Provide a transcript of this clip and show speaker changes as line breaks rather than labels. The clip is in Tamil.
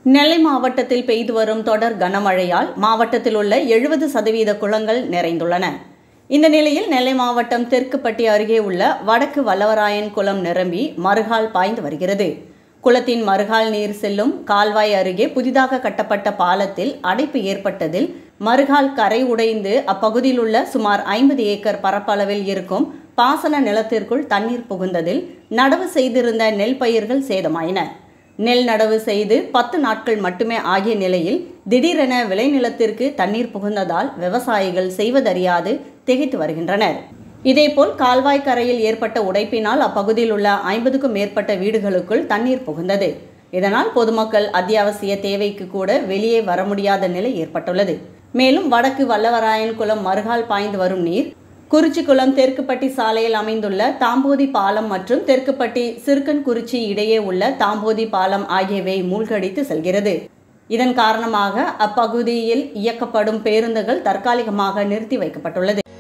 நெல்லை மாவட்டத்தில் பெய்து வரும் தொடர் கனமழையால் மாவட்டத்தில் உள்ள 70% குளங்கள் நிறைந்துள்ளன. இந்த நிலையில் நெல்லை மாவட்டம் தெற்குப்பட்டி அருகே உள்ள வடக்கு வல்லவராயன் குளம் நிரம்பி மறுகால் பாய்ந்து வருகிறது. குளத்தின் மறுகால் நீர் செல்லும் கால்வாய் அருகே புதிதாக கட்டப்பட்ட பாலத்தில் அடைப்பு ஏற்பட்டதில் மறுகால் கரை உடைந்து அப்பகுதியில் உள்ள சுமார் 50 ஏக்கர் பரப்பளவில் இருக்கும் பாசன நிலத்திற்குள் தண்ணீர் புகுந்ததில் நடவு செய்திருந்த நெல் பயிர்கள் சேதமாயின. நெல் நடவு செய்து 10 நாட்கள் மட்டுமே ஆகிய நிலையில் திடீரென விளைநிலத்திற்கு தண்ணீர் புகுந்ததால் விவசாயிகள் செய்வதறியாது திகைத்து வருகின்றனர். இதேபோல் கால்வாய் கரையில் ஏற்பட்ட உடைப்பினால் அப்பகுதியில் உள்ள 50க்கும் மேற்பட்ட வீடுகளுக்குள் தண்ணீர் புகுந்தது. இதனால் பொதுமக்கள் அத்தியாவசிய தேவைக்கு கூட வெளியே வர முடியாத நிலை ஏற்பட்டுள்ளது. மேலும் வடக்கு வல்லவராயன் குளம் மறுகால் பாய்ந்து வரும் நீர் குறிச்சிக்குளம் தெற்குப்பட்டி சாலையில் அமைந்துள்ள தாம்போதி பாலம் மற்றும் தெற்குப்பட்டி சிறுக்கன்குறிச்சி இடையே உள்ள தாம்போதி பாலம் ஆகியவை மூழ்கடித்து செல்கிறது. இதன் காரணமாக அப்பகுதியில் இயக்கப்படும் பேருந்துகள் தற்காலிகமாக நிறுத்தி வைக்கப்பட்டுள்ளது.